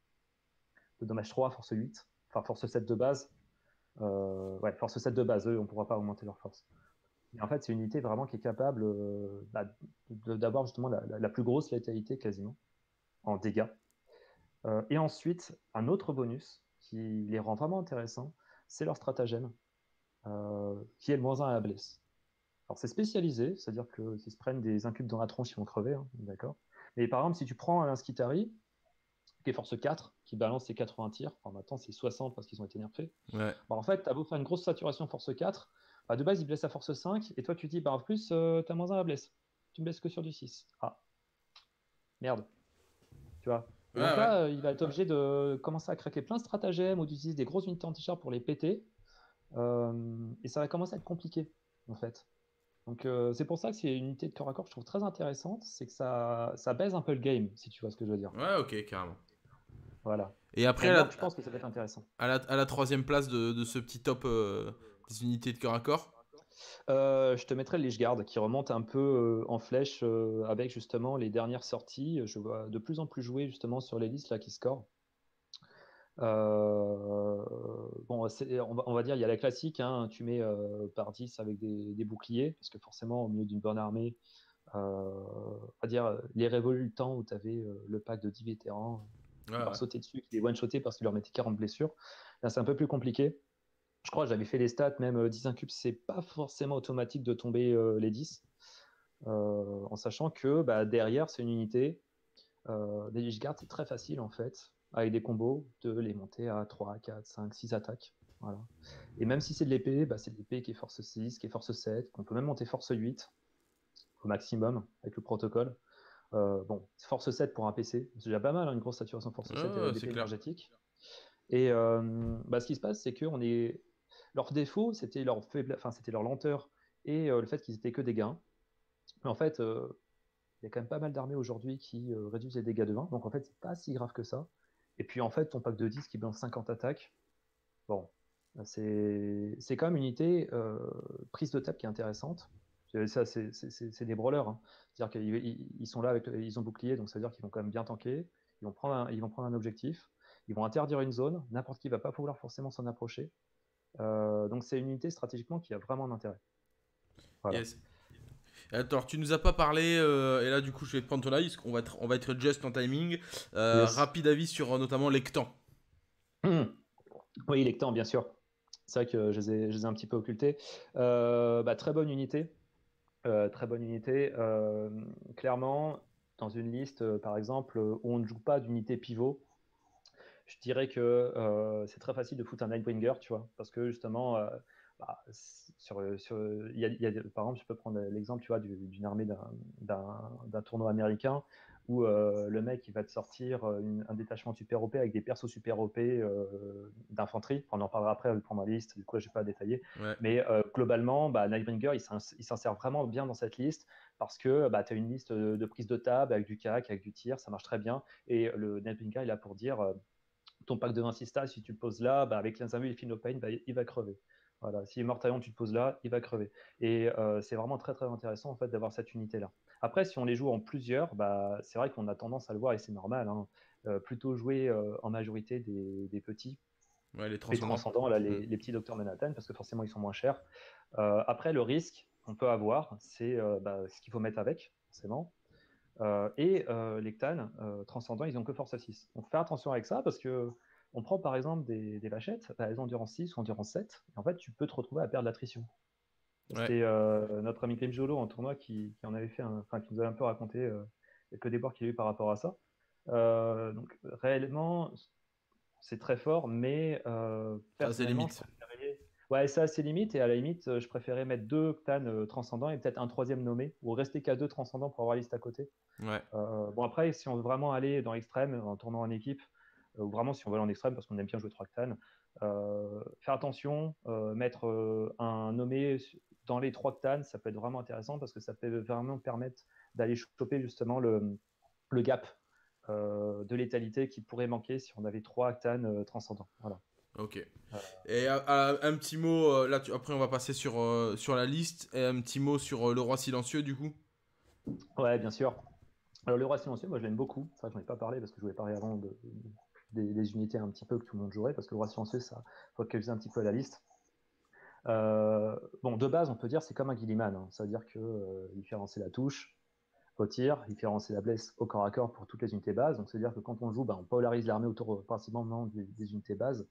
de dommage trois, force huit, enfin force sept de base. Euh, ouais, force sept de base, eux, on ne pourra pas augmenter leur force. Mais en fait, c'est une unité vraiment qui est capable euh, bah, de- d'avoir justement la, la- la plus grosse létalité quasiment en dégâts. Euh, et ensuite, un autre bonus qui les rend vraiment intéressants, c'est leur stratagème, euh, qui est le moins un à la blesse. Alors c'est spécialisé, c'est-à-dire que s'ils se prennent des incubes dans la tronche, ils vont crever, hein, d'accord. Mais par exemple, si tu prends un Skitari, qui est force quatre, qui balance ses quatre-vingts tirs, enfin maintenant c'est soixante parce qu'ils ont été nerfés, Ouais. bah, en fait, tu as beau faire une grosse saturation force quatre, bah, de base il blesse à force cinq, et toi tu dis, bah en plus, euh, t'as moins un à blesse. Tu me blesses que sur du six. Ah, merde, tu vois. Et Ouais, donc ouais. là, euh, il va être obligé de commencer à craquer plein de stratagèmes ou d'utiliser des grosses unités anti-char pour les péter. Euh, et ça va commencer à être compliqué, en fait. Donc euh, c'est pour ça que c'est une unité de corps à corps que je trouve très intéressante, c'est que ça, ça baise un peu le game, si tu vois ce que je veux dire. Ouais, ok, carrément. Voilà. Et après, à Maintenant, je la, pense que ça va être intéressant. à la, à la troisième place de, de ce petit top euh, des unités de corps à corps. Euh, je te mettrai le Lichguard qui remonte un peu euh, en flèche euh, avec justement les dernières sorties. Je vois de plus en plus jouer justement sur les listes là qui scorent. Euh, bon, c'est- on va, on va dire, il y a la classique, hein, tu mets euh, par dix avec des, des boucliers, parce que forcément, au milieu d'une bonne armée, euh, on va dire, les révolus, le temps où tu avais euh, le pack de dix vétérans Ouais, qui leur ouais. sautaient dessus, qui les one-shotaient parce qu'ils leur mettaient quarante blessures. Là, c'est un peu plus compliqué. Je crois que j'avais fait les stats, même euh, dix incubes, c'est pas forcément automatique de tomber euh, les dix, euh, en sachant que bah, derrière, c'est une unité. Euh, les Lich Guard, c'est très facile en fait, avec des combos, de les monter à trois, quatre, cinq, six attaques. Voilà. Et même si c'est de l'épée, bah, c'est de l'épée qui est force six, qui est force sept, qu'on peut même monter force huit au maximum avec le protocole. Euh, bon, force sept pour un P C, c'est déjà pas mal, hein, une grosse saturation force Ouais, sept ouais, avec c'est d'épée clair. énergétique. Et euh, bah, ce qui se passe, c'est que on est... leur défaut, c'était leur, faible... enfin, c'était leur lenteur et euh, le fait qu'ils étaient que des gains. Mais en fait, euh, il y a quand même pas mal d'armées aujourd'hui qui euh, réduisent les dégâts de vingt, donc en fait, c'est pas si grave que ça. Et puis en fait, ton pack de dix qui balance cinquante attaques, bon, c'est c'est quand même une unité euh, prise de table qui est intéressante. Ça, c'est c'est des brawlers, hein. C'est-à-dire qu'ils ils sont là, avec, ils ont bouclier, donc ça veut dire qu'ils vont quand même bien tanker. Ils vont prendre un, ils vont prendre un objectif, ils vont interdire une zone, n'importe qui va pas pouvoir forcément s'en approcher. Euh, donc c'est une unité stratégiquement qui a vraiment un intérêt. Voilà. Yes. Alors, tu nous as pas parlé, euh, et là, du coup, je vais te prendre ton avis, parce qu'on va être, on va être just en timing. Euh, Yes. rapide avis sur euh, notamment Lectan. Oui, Lectan, bien sûr. C'est vrai que je les ai, je les ai un petit peu occultés. Euh, bah, très bonne unité. Euh, très bonne unité. Euh, clairement, dans une liste, euh, par exemple, où on ne joue pas d'unité pivot, je dirais que euh, c'est très facile de foutre un Nightbringer, tu vois, parce que justement, euh, bah, sur, sur, il y a, il y a, par exemple, je peux prendre l'exemple, tu vois, d'une armée d'un tournoi américain où euh, le mec il va te sortir une, un détachement super O P avec des persos super O P euh, d'infanterie. Enfin, on en parlera après, on prendre la liste, du coup, je n'ai pas détaillé. Ouais. Mais euh, globalement, bah, Nightbringer, il s'insère vraiment bien dans cette liste parce que bah, tu as une liste de, de prise de table avec du C A C, avec du tir, ça marche très bien. Et le Nightbringer, il est là pour dire. Euh, ton pack de vingt-six stats, si tu le poses là, bah, avec l'inzamu et Feel Pain, bah, il va crever. Voilà. Si Mortaillon, tu le poses là, il va crever. Et euh, c'est vraiment très très intéressant en fait d'avoir cette unité-là. Après, si on les joue en plusieurs, bah, c'est vrai qu'on a tendance à le voir et c'est normal. Hein, euh, plutôt jouer euh, en majorité des, des petits, Ouais, les les transcendants. transcendants, là, Mm. les, les petits docteurs Manhattan, parce que forcément ils sont moins chers. Euh, après, le risque qu'on peut avoir, c'est euh, bah, ce qu'il faut mettre avec, forcément. Euh, et euh, les Ctans euh, transcendants, ils n'ont que force six. Donc faire attention avec ça parce que on prend par exemple des, des vachettes, bah, elles ont endurance six ou endurance sept, et en fait tu peux te retrouver à perdre l'attrition. Ouais. C'était euh, notre ami Grim Jolo en tournoi qui, qui en avait fait, un, enfin qui nous avait un peu raconté euh, quelques déboires qu'il a eu par rapport à ça. Euh, donc réellement, c'est très fort, mais euh, Ça, c'est personnellement, je limite. préférais. Ouais, ça, c'est limite, et à la limite, euh, je préférais mettre deux Ctans euh, transcendants et peut-être un troisième nommé, ou rester qu'à deux transcendants pour avoir la liste à côté. Ouais. Euh, bon, après, si on veut vraiment aller dans l'extrême, en tournant en équipe, euh, ou vraiment si on veut aller en extrême parce qu'on aime bien jouer trois Ctans, euh, faire attention, euh, mettre euh, un nommé dans les trois Ctans, ça peut être vraiment intéressant parce que ça peut vraiment permettre d'aller choper justement le, le gap euh, de létalité qui pourrait manquer si on avait trois Ctans euh, transcendants. Voilà. Ok. Euh, Et euh, euh, un petit mot, euh, là, tu- après, on va passer sur, euh, sur la liste. Et un petit mot sur euh, le roi silencieux, du coup. ouais, bien sûr. Alors, le roi silencieux, moi je l'aime beaucoup. C'est vrai que j'en ai pas parlé parce que je voulais parler avant de, des, des unités un petit peu que tout le monde jouerait parce que le roi silencieux, ça focalise un petit peu à la liste. Euh, bon, de base, on peut dire c'est comme un Gilliman, hein. Ça veut dire qu'il euh, fait avancer la touche au tir, il fait avancer la blesse au corps à corps pour toutes les unités bases. Donc, c'est-à-dire que quand on joue, bah, on polarise l'armée autour principalement des, des unités bases.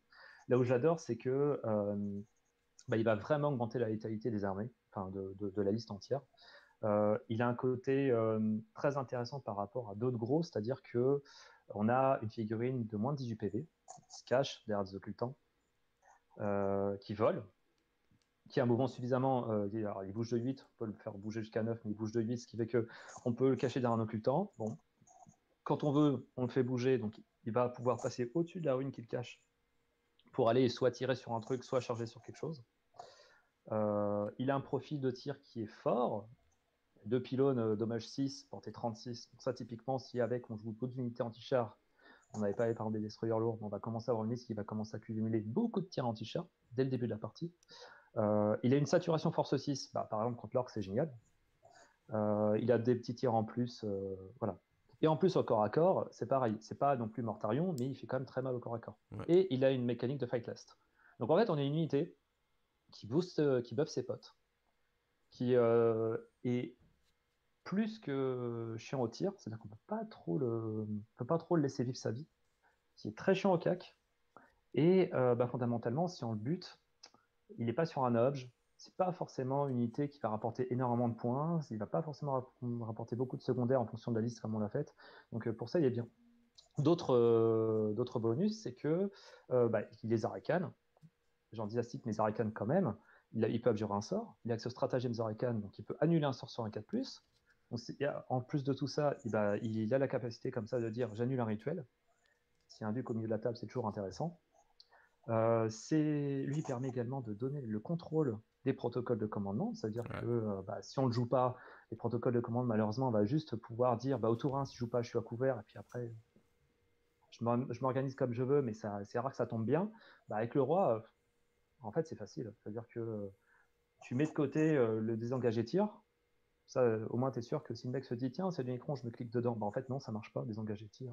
Là où j'adore, c'est que euh, bah, il va vraiment augmenter la létalité des armées, enfin de, de, de la liste entière. Euh, il a un côté euh, très intéressant par rapport à d'autres gros, c'est-à-dire que on a une figurine de moins de dix-huit P V qui se cache derrière des occultants, euh, qui vole, qui a un mouvement suffisamment. Euh, alors, il bouge de huit, on peut le faire bouger jusqu'à neuf, mais il bouge de huit, ce qui fait qu'on peut le cacher derrière un occultant. Bon, quand on veut, on le fait bouger, donc il va pouvoir passer au-dessus de la ruine qu'il cache pour aller soit tirer sur un truc, soit charger sur quelque chose. Euh, il a un profil de tir qui est fort. Deux pylônes, euh, dommage six, portée trente-six. Donc ça, typiquement, si avec on joue d'autres unités anti-char, on n'avait pas par des destroyers lourds, on va commencer à avoir une liste qui va commencer à cumuler beaucoup de tirs anti-char dès le début de la partie. Euh, il a une saturation force six, bah, par exemple contre l'orc, c'est génial. Euh, il a des petits tirs en plus, euh, voilà. Et en plus, au corps à corps, c'est pareil. C'est pas non plus Mortarion, mais il fait quand même très mal au corps à corps. Ouais. Et il a une mécanique de fight last. Donc en fait, on a une unité qui booste, euh, qui buff ses potes, qui euh, est plus que chiant au tir, c'est-à-dire qu'on peut pas trop le, peut pas trop le laisser vivre sa vie, qui est très chiant au cac. Et euh, bah, fondamentalement, si on le bute, il n'est pas sur un objet. C'est pas forcément une unité qui va rapporter énormément de points. Il va pas forcément rapporter beaucoup de secondaires en fonction de la liste comme on l'a faite. Donc euh, pour ça, il est bien. D'autres euh, d'autres bonus, c'est que euh, bah, il est Zarakan. J'en dis astique, mais Zarakan quand même. Il, a, il peut abjurer un sort. Il a ce stratagème Zarakan, donc il peut annuler un sort sur un quatre plus. Donc, en plus de tout ça, il, bah, il a la capacité comme ça de dire j'annule un rituel. S'il y a un duc au milieu de la table, c'est toujours intéressant. Euh, lui permet également de donner le contrôle des protocoles de commandement, c'est-à-dire Ouais. que euh, bah, si on ne joue pas, les protocoles de commande, malheureusement, on va juste pouvoir dire bah, au tour un, si je joue pas, je suis à couvert, et puis après, je m'organise comme je veux, mais c'est rare que ça tombe bien. Bah, avec le roi, euh, en fait, c'est facile. C'est-à-dire que euh, tu mets de côté euh, le désengagé tir, ça, euh, au moins, tu es sûr que si le mec se dit tiens, c'est du Necron, je me clique dedans, bah, en fait, non, ça marche pas, désengagé tir.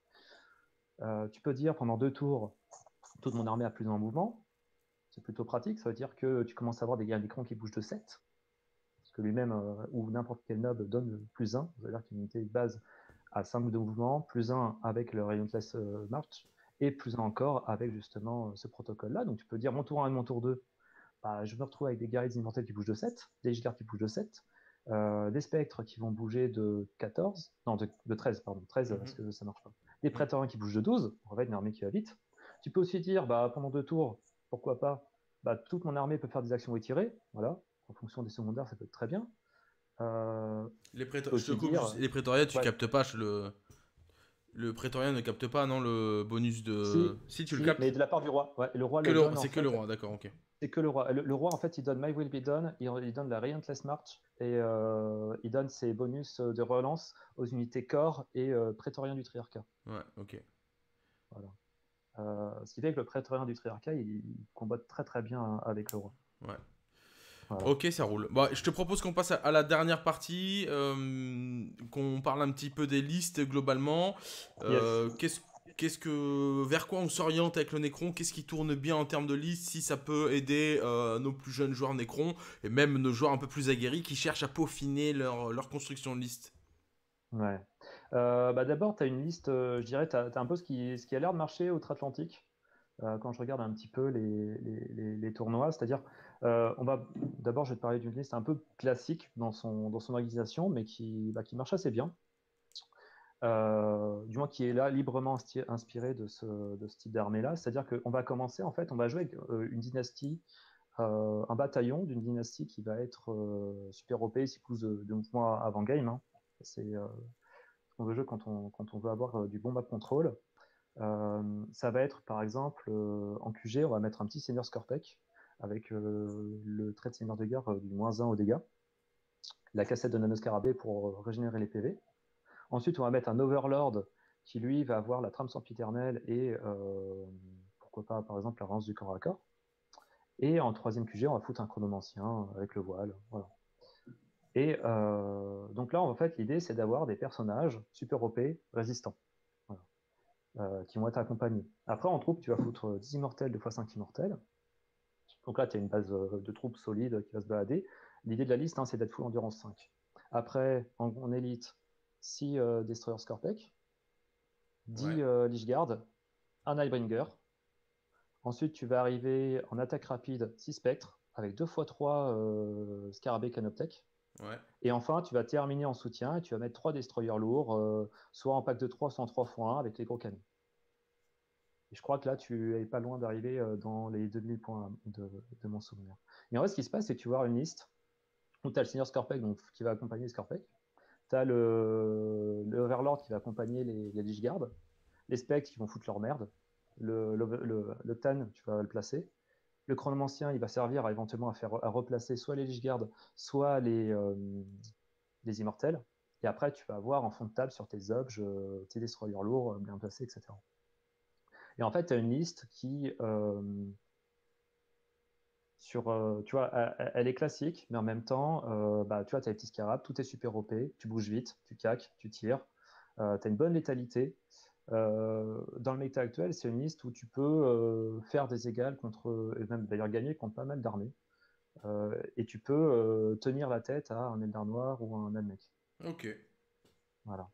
Euh, tu peux dire pendant deux tours, toute mon armée a plus d'un mouvement. C'est plutôt pratique, ça veut dire que tu commences à avoir des guerriers Necron qui bougent de sept, parce que lui-même, euh, ou n'importe quel noble, donne plus un, ça veut dire qu'une unité de base a cinq de mouvement, plus un avec le Relentless euh, March, et plus un encore avec justement euh, ce protocole-là. Donc tu peux dire mon tour un et mon tour deux, bah, je me retrouve avec des guerriers immortels qui bougent de sept, des Ishgard qui bougent de sept, euh, des spectres qui vont bouger de quatorze, non, de, de treize, pardon, treize Mm-hmm. parce que ça marche pas. Des Mm. prétoriens qui bougent de douze, en fait, une armée qui va vite. Tu peux aussi dire, bah, pendant deux tours, pourquoi pas, bah, toute mon armée peut faire des actions étirées, voilà, en fonction des secondaires, ça peut être très bien. Euh, Les tu préto... peux Je te aussi coupe dire, juste. Les prétoriens, tu ouais, captes pas le. Le prétorien ne capte pas, non, le bonus de. si, Si tu le si, mais captes. de la part du roi, ouais, et le roi Que le le... donne en C'est que le fait. roi, d'accord, ok. C'est que le roi. Le, le, roi, en fait, il donne My Will Be Done, il, il donne la Relentless March, et euh, il donne ses bonus de relance aux unités corps et euh, prétoriens du triarcat. Ouais, ok. Voilà. Euh, ce qui fait que le prétorien du triarcat, il, il combatte très très bien avec le roi. Ouais. Voilà. Ok, ça roule. Bon, je te propose qu'on passe à, à la dernière partie, euh, qu'on parle un petit peu des listes globalement. Yes. Euh, qu'est-ce, qu'est-ce que, vers quoi on s'oriente avec le Necron? Qu'est-ce qui tourne bien en termes de liste? Si ça peut aider euh, nos plus jeunes joueurs Necron et même nos joueurs un peu plus aguerris qui cherchent à peaufiner leur, leur construction de liste. Ouais. Euh, bah D'abord, tu as une liste, euh, je dirais, tu as, as, un peu ce qui, ce qui a l'air de marcher outre-Atlantique. Euh, quand je regarde un petit peu les, les, les, les tournois, c'est-à-dire, euh, on va d'abord, je vais te parler d'une liste un peu classique dans son, dans son organisation, mais qui, bah, qui marche assez bien. Euh, du moins qui est là librement inspiré de ce, de ce type d'armée-là. C'est-à-dire qu'on va commencer, en fait, on va jouer avec euh, une dynastie, euh, un bataillon d'une dynastie qui va être euh, super O P, six pouces de, de mouvement avant game. Hein. C'est euh, ce qu'on veut jouer quand on, quand on veut avoir euh, du bon map control. Euh, ça va être, par exemple, euh, en Q G, on va mettre un petit seigneur Scorpec avec euh, le trait de seigneur de guerre euh, du moins un au dégâts, la cassette de Nanoscarabée pour euh, régénérer les P V. Ensuite, on va mettre un Overlord qui, lui, va avoir la trame sempiternelle et euh, pourquoi pas, par exemple, la rance du corps à corps. Et en troisième Q G, on va foutre un chronomancien avec le voile. Voilà. Et euh, donc là, en fait, l'idée, c'est d'avoir des personnages super O P résistants, voilà, euh, qui vont être accompagnés. Après, en troupe, tu vas foutre dix immortels, deux fois cinq immortels. Donc là, tu as une base de troupes solide qui va se balader. L'idée de la liste, hein, c'est d'être full endurance cinq. Après, en, en élite, six euh, Destroyer Scorpec, Ouais. dix euh, Lichguard, un Nightbringer. Ensuite, tu vas arriver en attaque rapide six spectres avec deux fois trois euh, scarabées canoptech. Ouais. Et enfin, tu vas terminer en soutien et tu vas mettre trois destroyers lourds, euh, soit en pack de trois, soit en trois fois un avec les gros canons. Et je crois que là, tu es pas loin d'arriver euh, dans les deux mille points de, de mon souvenir. Et en vrai, ce qui se passe, c'est que tu vas avoir une liste où tu as le Seigneur Scorpec donc, qui va accompagner Scorpec. Tu as le, le Overlord qui va accompagner les, les Lich Guard, les Spectres qui vont foutre leur merde, le, le, le, le Tan, tu vas le placer. Le Chronomancien, il va servir à, éventuellement à, faire, à replacer soit les Lich Guard, soit les, euh, les Immortels. Et après, tu vas avoir en fond de table sur tes objets, euh, tes destroyers lourds bien placés, et cetera. Et en fait, tu as une liste qui, euh, sur, euh, tu vois, elle, elle, est classique, mais en même temps, euh, bah, tu vois, tu as les petits scarabs, tout est super O P, tu bouges vite, tu caques, tu tires, euh, tu as une bonne létalité. Euh, dans le méta actuel, c'est une liste où tu peux euh, faire des égales contre, et même d'ailleurs gagner contre pas mal d'armées. Euh, et tu peux euh, tenir la tête à un Eldar Noir ou un Almec. Ok. Voilà.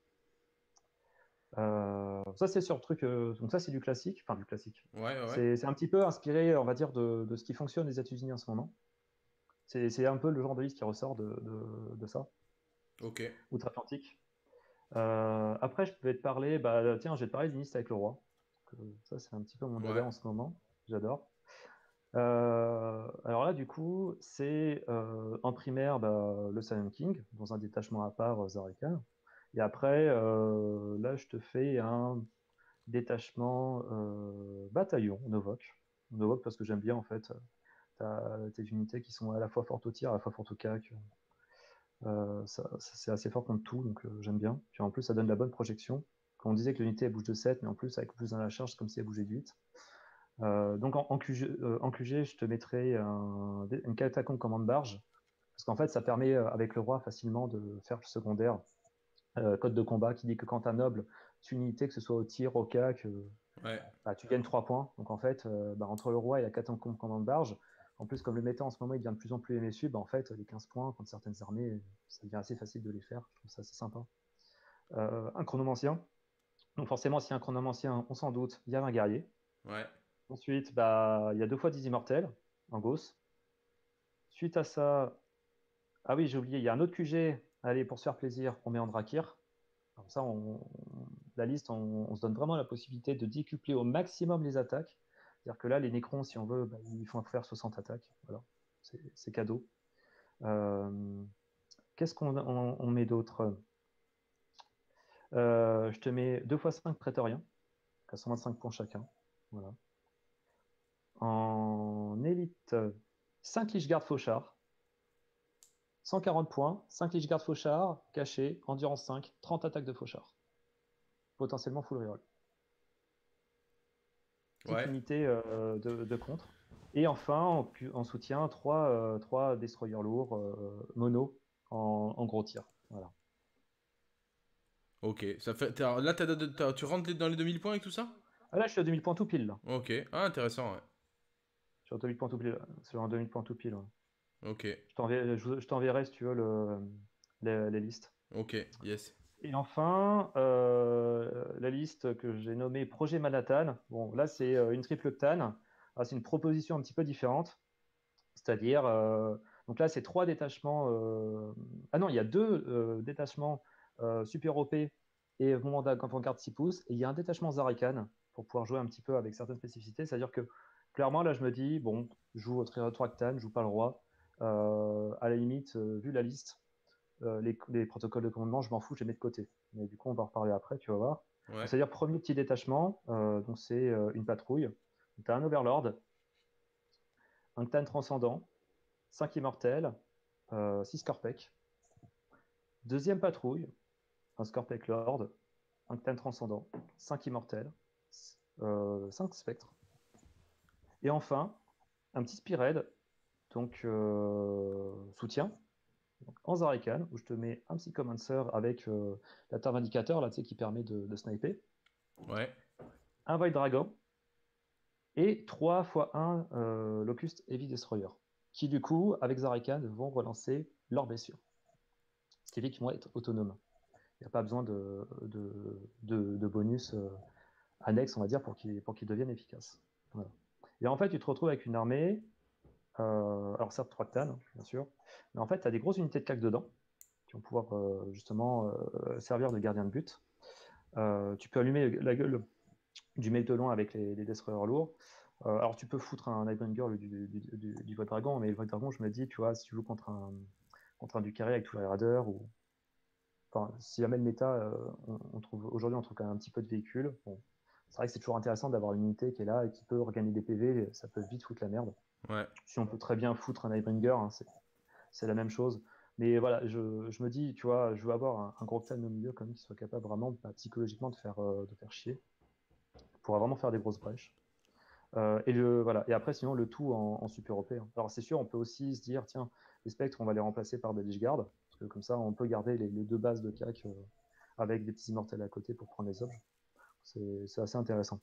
Euh, ça, c'est sur le truc. Euh, donc, ça, c'est du classique. Enfin, du classique. Ouais, ouais, ouais. C'est un petit peu inspiré, on va dire, de, de ce qui fonctionne les États-Unis en ce moment. C'est un peu le genre de liste qui ressort de, de, de ça, Ok. outre-Atlantique. Euh, après, je vais te parler, bah, tiens, je vais te parler d'une liste avec le roi. Donc, euh, ça, c'est un petit peu mon dada Ouais. en ce moment. J'adore. Euh, alors là, du coup, c'est euh, en primaire bah, le Silent King, dans un détachement à part, euh, Zarekan. Et après, euh, là, je te fais un détachement euh, bataillon, Novok. Novok parce que j'aime bien, en fait, t'as tes unités qui sont à la fois fortes au tir, à la fois fortes au cac. Euh, ça, ça, c'est assez fort contre tout, donc euh, j'aime bien. Puis en plus, ça donne de la bonne projection. Quand on disait que l'unité elle bouge de sept, mais en plus, avec plus dans la charge, c'est comme si elle bougeait de huit. Euh, donc en, en, Q G, euh, en Q G, je te mettrai un, une catacombe commande barge, parce qu'en fait, ça permet euh, avec le roi facilement de faire le secondaire. Euh, code de combat qui dit que quand un noble tue une unité, que ce soit au tir, au cac, euh, Ouais. bah, tu gagnes trois points. Donc en fait, euh, bah, entre le roi et la catacombe commande barge, en plus, comme le méta en ce moment il devient de plus en plus émessu, bah, en fait, les quinze points contre certaines armées, ça devient assez facile de les faire. Je trouve ça assez sympa. Euh, un chronomancien. Donc forcément, si un chronomancien, on s'en doute, il y a un guerrier. Ouais. Ensuite, bah, il y a deux fois dix immortels en Gauss. Suite à ça, ah oui, j'ai oublié, il y a un autre Q G. Allez, pour se faire plaisir, on met Andrakir. Comme ça, on, on- la liste, on, on se donne vraiment la possibilité de décupler au maximum les attaques. C'est-à-dire que là, les Nécrons, si on veut, bah, il faut faire soixante attaques. Voilà, c'est cadeau. Euh, Qu'est-ce qu'on on, on met d'autre? Euh, Je te mets deux fois cinq prétoriens, à cent vingt-cinq points chacun. Voilà. En élite, cinq Lichgarde Fauchard, cent quarante points, cinq Lichgarde Fauchard, caché, endurance cinq, trente attaques de Fauchard. Potentiellement full reroll. Petite Ouais. unité euh, de, de contre. Et enfin, en, en soutien, trois, euh, trois destroyers lourds euh, mono en, en gros tir. Voilà. Ok. Ça fait... t'as- Là, t'as- t'as- tu rentres dans les deux mille points avec tout ça? Ah là, je suis à deux mille points tout pile. Là. Ok. Ah, intéressant, ouais. Je suis à deux mille points tout pile. Sur un deux mille points tout pile. Ouais. Ok. Je t'enverrai, je, je t'enverrai, si tu veux, le, les, les listes. Ok. Yes. Et enfin, euh, la liste que j'ai nommée Projet Manhattan. Bon, là, c'est euh, une triple Tan. Ah, c'est une proposition un petit peu différente. C'est-à-dire, euh, donc là, c'est trois détachements. euh, Ah non, il y a deux euh, détachements euh, super O P et moment d'avant-garde six pouces. Et il y a un détachement Zarakan pour pouvoir jouer un petit peu avec certaines spécificités. C'est-à-dire que clairement, là, je me dis, bon, je joue au Tractan, je joue pas le roi. Euh, à la limite, euh, vu la liste, euh, les, les protocoles de commandement, je m'en fous, je les mets de côté. Mais du coup, on va en reparler après, tu vas voir. Ouais. C'est-à-dire, premier petit détachement, euh, donc c'est euh, une patrouille. Tu as un Overlord, un Ctan transcendant, cinq immortels, euh, six Scorpec. Deuxième patrouille, un Scorpec Lord, un Ctan transcendant, cinq immortels, euh, cinq spectres. Et enfin, un petit Spearhead, donc euh, soutien, donc en Zarikan, où je te mets un petit Commancer avec euh, la terre vindicateur, là, tu sais, qui permet de, de sniper, Ouais. un Void Dragon, et trois fois un euh, Locust Heavy Destroyer, qui du coup, avec Zarikan, vont relancer leur blessure. Ce qui fait qu'ils vont être autonomes. Il n'y a pas besoin de, de, de, de bonus euh, annexes, on va dire, pour qu'ils pour qu'ils deviennent efficaces. Voilà. Et en fait, tu te retrouves avec une armée, euh, alors certes trois Cthulhu, bien sûr, mais en fait, tu as des grosses unités de C A C dedans, qui vont pouvoir euh, justement euh, servir de gardien de but. Euh, tu peux allumer la gueule du mec de loin avec les, les destroyers lourds. Euh, alors tu peux foutre un Nightbringer du, du, du, du, du Void Dragon, mais le Void Dragon, je me dis, tu vois, si tu joues contre un, contre un Ducarry avec tous les raiders, ou enfin, si jamais le méta, euh, on, on trouve aujourd'hui on trouve quand même un petit peu de véhicules. Bon, c'est vrai que c'est toujours intéressant d'avoir une unité qui est là et qui peut regagner des P V, ça peut vite foutre la merde. Ouais. Si on peut très bien foutre un Nightbringer, hein, c'est, c'est la même chose. Mais voilà, je, je me dis, tu vois, je veux avoir un, un gros clan au milieu quand même qui soit capable vraiment bah, psychologiquement de faire, euh, de faire chier, pour vraiment faire des grosses brèches. Euh, et, le, voilà. Et après, sinon, le tout en, en super O P. Hein. Alors, c'est sûr, on peut aussi se dire, tiens, les spectres, on va les remplacer par des Lich Guard, parce que comme ça, on peut garder les, les deux bases de C A C euh, avec des petits immortels à côté pour prendre les objets. C'est, c'est assez intéressant.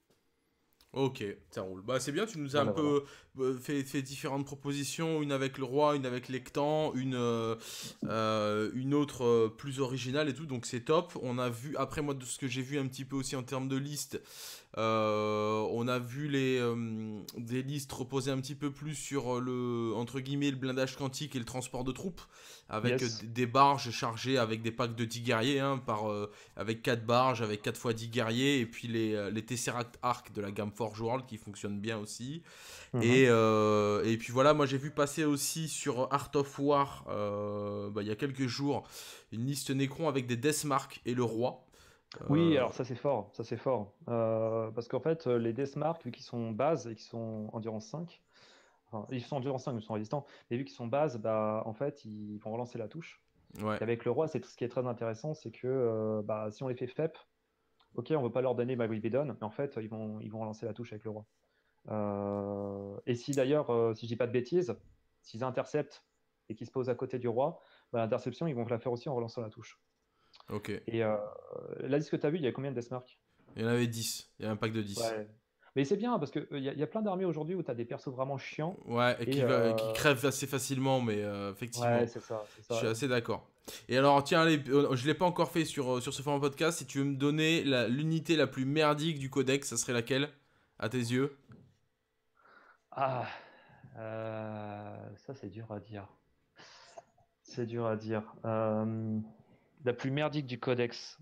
Ok, ça roule. Bah c'est bien, tu nous as un Voilà, voilà. peu euh, fait, fait différentes propositions, une avec le roi, une avec l'Ectan, une, euh, euh, une autre euh, plus originale et tout, donc c'est top. On a vu, après moi de ce que j'ai vu un petit peu aussi en termes de liste, euh, on a vu les, euh, des listes reposer un petit peu plus sur le, entre guillemets, le blindage quantique et le transport de troupes, avec Yes. d- des barges chargées avec des packs de dix guerriers, hein, par, euh, avec quatre barges, avec quatre fois dix guerriers, et puis les, euh, les Tesseract Arc de la gamme Forge World qui fonctionnent bien aussi. Mhm. Et, euh, et puis voilà, moi j'ai vu passer aussi sur Art of War, euh, bah, il y a quelques jours, une liste Necron avec des Deathmark et le roi. Oui, Euh, alors ça c'est fort, ça c'est fort. Euh, parce qu'en fait, euh, les Deathmark, vu qu'ils sont base et qu'ils sont endurance cinq, enfin, ils sont endurance cinq, mais ils sont résistants, mais vu qu'ils sont base, bah, en fait, ils vont relancer la touche. ouais, Et avec le roi, c'est tout ce qui est très intéressant, c'est que euh, bah, si on les fait F E P, ok, on ne veut pas leur donner Magrivedon, mais en fait, ils vont, ils vont relancer la touche avec le roi. Euh, et si d'ailleurs, euh, si je dis pas de bêtises, s'ils interceptent et qu'ils se posent à côté du roi, bah, l'interception, ils vont la faire aussi en relançant la touche. ok. Et euh, là, ce que tu as vu, il y a combien de Deathmark? Il y en avait dix, il y a un pack de dix. Ouais. Mais c'est bien parce qu'il y, a- y a plein d'armées aujourd'hui où tu as des persos vraiment chiants. Ouais, et Et qui, va, qui euh, crèvent assez facilement, mais euh, ouais, effectivement, c'est ça, c'est je suis ça. assez d'accord. Et alors, tiens, allez, euh, je l'ai pas encore fait sur, euh, sur ce format podcast, si tu veux me donner la- l'unité la plus merdique du codex, ça serait laquelle, à tes yeux? Ah, euh, ça c'est dur à dire. C'est dur à dire. Euh, la plus merdique du codex.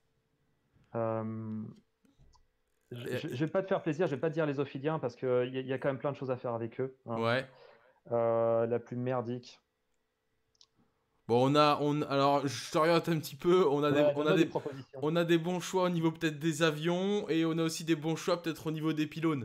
Euh, je, Euh, je, je vais pas te faire plaisir, je vais pas te dire les Ophidiens parce qu'il y, a- y a quand même plein de choses à faire avec eux. Hein. Ouais. Euh, la plus merdique. Bon, on a, on, alors, je t'oriente un petit peu, on a des, Ouais, on a donne-moi des des, propositions. on a des bons choix au niveau peut-être des avions, et on a aussi des bons choix peut-être au niveau des pylônes.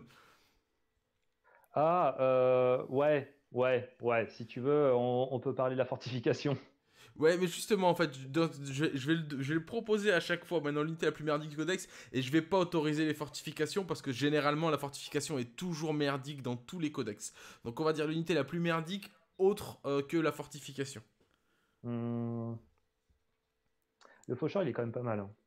Ah, euh, ouais, ouais, ouais. Si tu veux, on, on peut parler de la fortification. Ouais, mais justement, en fait, je, dois- je vais, je vais le, je vais le proposer à chaque fois, maintenant l'unité la plus merdique du codex, et je vais pas autoriser les fortifications, parce que généralement, la fortification est toujours merdique dans tous les codex. Donc on va dire l'unité la plus merdique, autre euh, que la fortification. Hmm, le faucheur, il est quand même pas mal. Hein.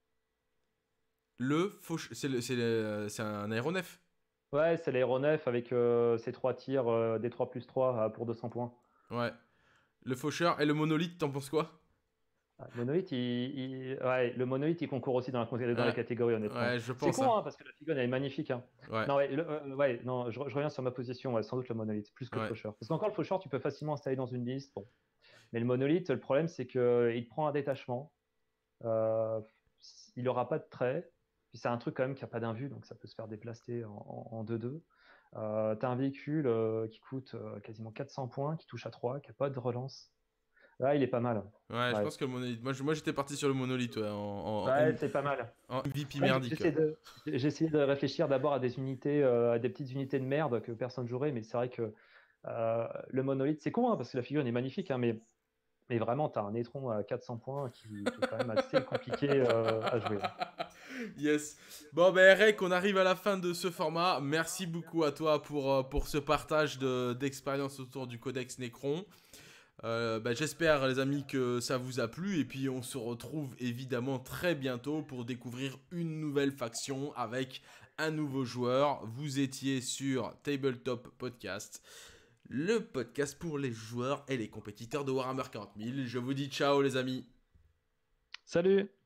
Le fauche... C'est le- c'est le- c'est un aéronef. Ouais, c'est l'aéronef avec euh, ses trois tirs, euh, des trois plus trois euh, pour deux cents points. Ouais. Le faucheur et le monolithe, t'en penses quoi? Ah, le monolithe, il, il- ouais, le monolithe, il concourt aussi dans la, dans la Ouais, catégorie, honnêtement. ouais, je C'est pense, con, hein. hein, parce que la figure, elle est magnifique. Hein. Ouais, Non, ouais, le- euh, ouais, non je, je reviens sur ma position, ouais, sans doute le monolithe, plus que le ouais. faucheur. Parce qu'encore, le faucheur, tu peux facilement installer dans une liste. Bon. Mais le monolithe, le problème, c'est qu'il prend un détachement. Euh, il n'aura pas de trait. Puis c'est un truc quand même qui n'a pas d'invue, donc ça peut se faire déplacer en, en, en deux deux. Euh, tu as un véhicule euh, qui coûte euh, quasiment quatre cents points, qui touche à trois, qui n'a pas de relance. Là, il est pas mal. Ouais, je Ouais, pense que le monolithe. Moi, je- moi j'étais parti sur le monolithe, ouais, en, en, en ouais M- c'est pas mal. en M V P Après, j'ai merdique. essayé de, j'ai essayé de réfléchir d'abord à des unités, euh, à des petites unités de merde que personne jouerait, mais c'est vrai que euh, le monolithe, c'est con, hein, parce que la figure elle est magnifique, hein, mais, mais vraiment, tu as un étron à quatre cents points qui, qui est quand même assez compliqué euh, à jouer. Yes. Bon, ben, Rek, on arrive à la fin de ce format. Merci beaucoup à toi pour, euh, pour ce partage de- d'expérience autour du Codex Necron. Euh, bah, j'espère, les amis, que ça vous a plu. Et puis, on se retrouve évidemment très bientôt pour découvrir une nouvelle faction avec un nouveau joueur. Vous étiez sur Tabletop Podcast, le podcast pour les joueurs et les compétiteurs de Warhammer quarante mille. Je vous dis ciao, les amis. Salut!